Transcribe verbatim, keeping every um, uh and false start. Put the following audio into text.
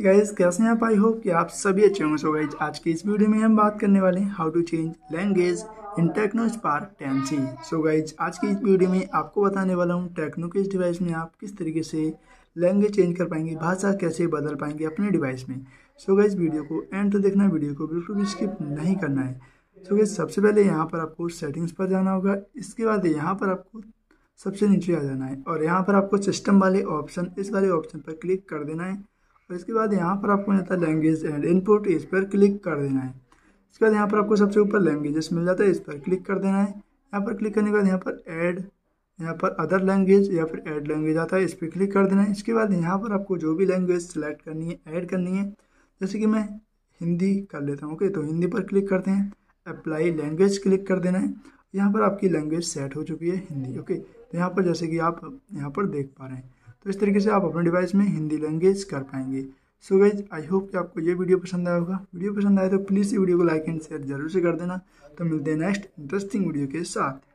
Guys कैसे हैं आप। आई होप कि आप सभी अच्छे होंगे। सो गाइस आज की इस वीडियो में हम बात करने वाले हैं how to change language in Tecno Spark ten C. So guys आज की इस वीडियो में आपको बताने वाला हूं टेक्नो के इस डिवाइस में आप किस तरीके से लैंग्वेज चेंज कर पाएंगे, भाषा कैसे बदल पाएंगे अपने डिवाइस में। सो गाइस वीडियो को एंड तक देखना, वीडियो को बिल्कुल भी स्किप नहीं करना है। सो गाइस सबसे पहले यहाँ पर आपको सेटिंग्स पर जाना होगा। इसके बाद यहाँ पर आपको सबसे नीचे आ जाना है और यहाँ पर आपको सिस्टम वाले ऑप्शन इस वाले ऑप्शन पर क्लिक कर देना है। और इसके बाद यहाँ पर आपको मिलता है लैंग्वेज एंड इनपुट, इस पर क्लिक कर देना है। इसके बाद यहाँ पर आपको सबसे ऊपर लैंग्वेजेस मिल जाता है, इस पर क्लिक कर देना है। यहाँ पर क्लिक करने के बाद यहाँ पर ऐड, यहाँ पर अदर लैंग्वेज या फिर ऐड लैंग्वेज आता है, इस पर क्लिक कर देना है। इसके बाद यहाँ पर आपको जो भी लैंग्वेज सेलेक्ट करनी है, ऐड करनी है, जैसे कि मैं हिंदी कर लेता हूँ। ओके, तो हिंदी पर क्लिक करते हैं, अप्लाई लैंग्वेज क्लिक कर देना है। यहाँ पर आपकी लैंग्वेज सेट हो चुकी है हिंदी। ओके, तो यहाँ पर जैसे कि आप यहाँ पर देख पा रहे हैं, तो इस तरीके से आप अपने डिवाइस में हिंदी लैंग्वेज कर पाएंगे। सो गाइज आई होप कि आपको ये वीडियो पसंद आया होगा। वीडियो पसंद आए तो प्लीज़ ये वीडियो को लाइक एंड शेयर जरूर से कर देना। तो मिलते हैं नेक्स्ट इंटरेस्टिंग वीडियो के साथ।